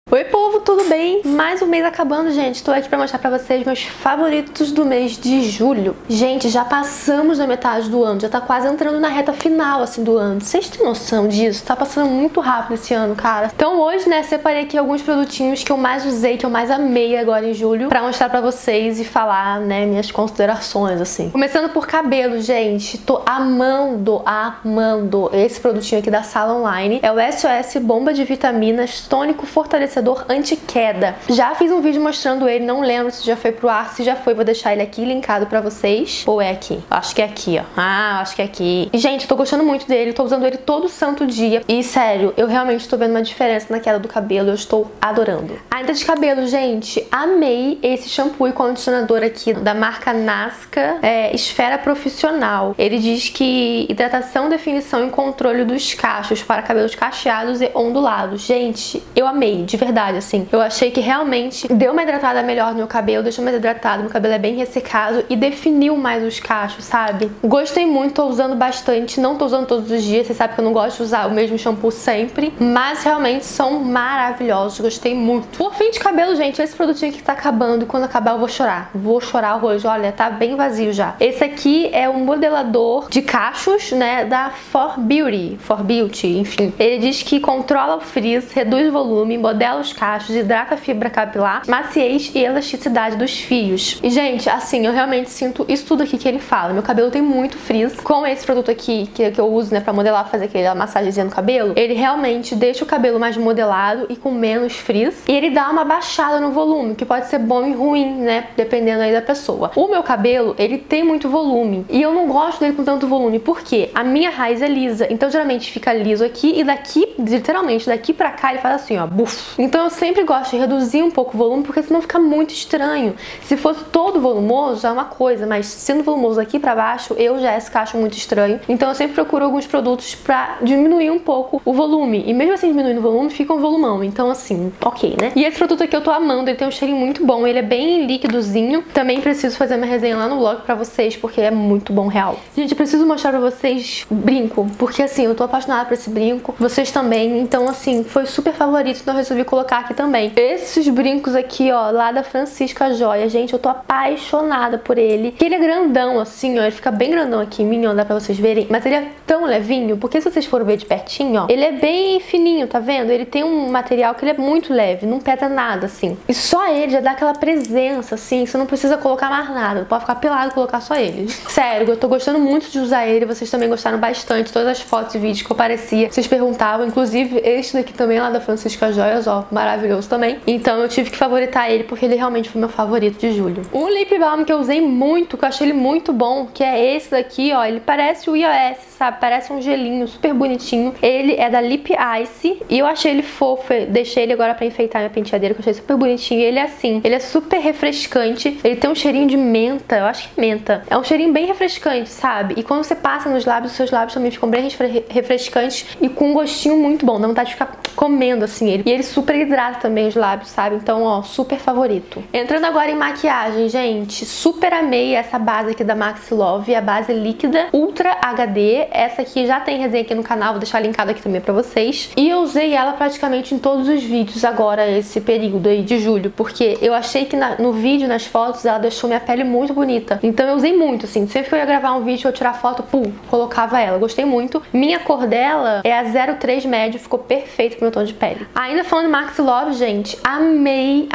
Oi povo, tudo bem? Mais um mês acabando, gente. Tô aqui pra mostrar pra vocês meus favoritos do mês de julho. Gente, já passamos da metade do ano, já tá quase entrando na reta final, assim, do ano. Vocês têm noção disso? Tá passando muito rápido esse ano, cara. Então hoje, né, separei aqui alguns produtinhos que eu mais usei, que eu mais amei agora em julho, pra mostrar pra vocês e falar, né, minhas considerações, assim. Começando por cabelo, gente. Tô amando esse produtinho aqui da Sala Online. É o SOS Bomba de Vitaminas Tônico Fortalecedor Anti-Queda. Já fiz um vídeo mostrando ele, não lembro se já foi pro ar, se já foi, vou deixar ele aqui linkado pra vocês. Ou é aqui? Acho que é aqui, ó. Ah, acho que é aqui. E, gente, eu tô gostando muito dele, tô usando ele todo santo dia. E, sério, eu realmente tô vendo uma diferença na queda do cabelo, eu estou adorando. Ainda de cabelo, gente, amei esse shampoo e condicionador aqui da marca Nasca, Esfera Profissional. Ele diz que hidratação, definição e controle dos cachos para cabelos cacheados e ondulados. Gente, eu amei, de verdade, assim. Eu achei que realmente deu uma hidratada melhor no meu cabelo, deixou mais hidratado, meu cabelo é bem ressecado e definiu mais os cachos, sabe? Gostei muito, tô usando bastante, não tô usando todos os dias, você sabe que eu não gosto de usar o mesmo shampoo sempre, mas realmente são maravilhosos, gostei muito. Por fim de cabelo, gente, esse produtinho aqui tá acabando e quando acabar eu vou chorar. Vou chorar hoje, olha, tá bem vazio já. Esse aqui é um modelador de cachos, né, da For Beauty, enfim. Ele diz que controla o frizz, reduz o volume, modela os cachos, hidrata a fibra capilar, maciez e elasticidade dos fios. E, gente, assim, eu realmente sinto isso tudo aqui que ele fala. Meu cabelo tem muito frizz. Com esse produto aqui, que eu uso, né, pra modelar, fazer aquela massagenzinha no cabelo, ele realmente deixa o cabelo mais modelado e com menos frizz. E ele dá uma baixada no volume, que pode ser bom e ruim, né, dependendo aí da pessoa. O meu cabelo, ele tem muito volume. E eu não gosto dele com tanto volume, porque a minha raiz é lisa. Então, geralmente, fica liso aqui e daqui, literalmente, daqui pra cá, ele faz assim, ó, buf. Então eu sempre gosto de reduzir um pouco o volume, porque senão fica muito estranho. Se fosse todo volumoso, já é uma coisa, mas sendo volumoso aqui pra baixo, eu já acho muito estranho. Então eu sempre procuro alguns produtos pra diminuir um pouco o volume. E mesmo assim, diminuindo o volume, fica um volumão. Então assim, ok, né? E esse produto aqui eu tô amando, ele tem um cheirinho muito bom, ele é bem líquidozinho. Também preciso fazer uma resenha lá no blog pra vocês, porque é muito bom, real. Gente, eu preciso mostrar pra vocês brinco, porque assim, eu tô apaixonada por esse brinco, vocês também. Então assim, foi super favorito, então eu resolvi colocar aqui também. Esses brincos aqui, ó, lá da Francisca Joia, gente, eu tô apaixonada por ele. Que ele é grandão, assim, ó, ele fica bem grandão aqui em mim, ó, dá pra vocês verem. Mas ele é tão levinho, porque se vocês forem ver de pertinho, ó, ele é bem fininho, tá vendo? Ele tem um material que ele é muito leve, não pesa nada, assim. E só ele já dá aquela presença, assim, você não precisa colocar mais nada, pode ficar pelado e colocar só ele. Sério, eu tô gostando muito de usar ele, vocês também gostaram bastante, todas as fotos e vídeos que eu aparecia, vocês perguntavam, inclusive este daqui também, lá da Francisca Joias, ó, maravilhoso também. Então eu tive que favoritar ele porque ele realmente foi meu favorito de julho. Um lip balm que eu usei muito, que eu achei ele muito bom, que é esse daqui, ó. Ele parece o iOS, sabe? Parece um gelinho super bonitinho. Ele é da Lip Ice e eu achei ele fofo. Deixei ele agora pra enfeitar minha penteadeira, que eu achei super bonitinho. Ele é assim, ele é super refrescante. Ele tem um cheirinho de menta, eu acho que é menta. É um cheirinho bem refrescante, sabe? E quando você passa nos lábios, os seus lábios também ficam bem refrescantes e com um gostinho muito bom. Dá vontade de ficar comendo assim ele. E ele super hidrata também os lábios, sabe? Então, ó, super favorito. Entrando agora em maquiagem, gente, super amei essa base aqui da Maxi Love, a base líquida Ultra HD. Essa aqui já tem resenha aqui no canal, vou deixar linkado aqui também pra vocês. E eu usei ela praticamente em todos os vídeos agora, esse período aí de julho, porque eu achei que no vídeo, nas fotos, ela deixou minha pele muito bonita. Então eu usei muito, assim, sempre que eu ia gravar um vídeo, eu tirar foto, pum, colocava ela. Gostei muito. Minha cor dela é a 03 médio, ficou perfeito pro meu tom de pele. Ainda falando de Maxi Love, gente, amei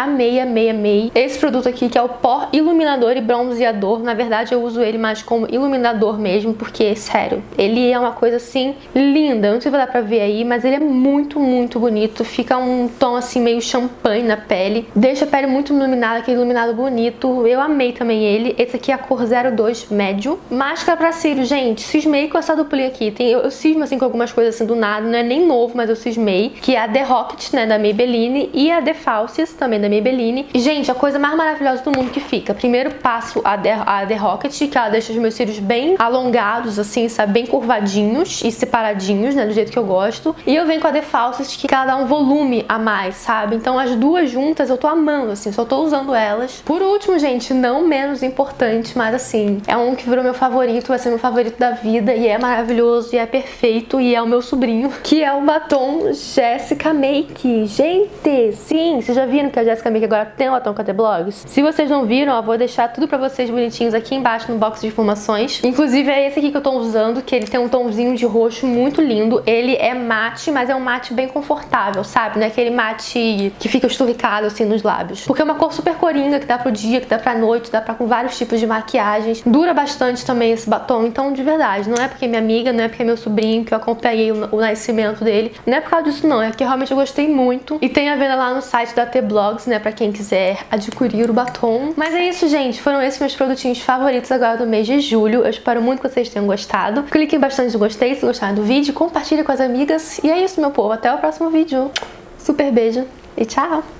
esse produto aqui, que é o Pó Iluminador e Bronzeador. Na verdade, eu uso ele mais como iluminador mesmo, porque, sério, ele é uma coisa, assim, linda. Eu não sei se vai dar pra ver aí, mas ele é muito bonito. Fica um tom, assim, meio champanhe na pele. Deixa a pele muito iluminada, aquele iluminado bonito. Eu amei também ele. Esse aqui é a cor 02 médio. Máscara pra cílios, gente, cismei com essa duplinha aqui. Eu cismo, assim, com algumas coisas, assim, do nada. Não é nem novo, mas eu cismei. Que é a The Rocket, né, da Maybelline, e a The Falsies, também da Maybelline. E, gente, a coisa mais maravilhosa do mundo que fica. Primeiro passo a The Rocket, que ela deixa os meus cílios bem alongados, assim, sabe, bem curvadinhos e separadinhos, né, do jeito que eu gosto. E eu venho com a The Faucet, que ela dá um volume a mais, sabe? Então as duas juntas eu tô amando, assim, só tô usando elas. Por último, gente, não menos importante, mas assim, é um que virou meu favorito, vai ser meu favorito da vida, e é maravilhoso, e é perfeito, e é o meu sobrinho, que é o batom Jessica Make. Gente, sim, vocês já viram que a Jessica Make agora tem um batom com a The Blogs? Se vocês não viram, ó, vou deixar tudo pra vocês bonitinhos aqui embaixo no box de informações. Inclusive é esse aqui que eu tô usando, que ele tem um tomzinho de roxo muito lindo. Ele é mate, mas é um mate bem confortável, sabe? Não é aquele mate que fica esturricado assim nos lábios. Porque é uma cor super coringa, que dá pro dia, que dá pra noite, dá pra com vários tipos de maquiagens. Dura bastante também esse batom, então de verdade, não é porque é minha amiga, não é porque é meu sobrinho, que eu acompanhei o nascimento dele. Não é por causa disso não, é porque realmente eu gostei muito. E tem a venda lá no site da The Blogs, né, pra quem quiser adquirir o batom. Mas é isso, gente, foram esses meus produtinhos favoritos agora do mês de julho. Eu espero muito que vocês tenham gostado. Cliquem bastante no gostei se gostaram do vídeo, compartilhe com as amigas. E é isso, meu povo, até o próximo vídeo. Super beijo e tchau!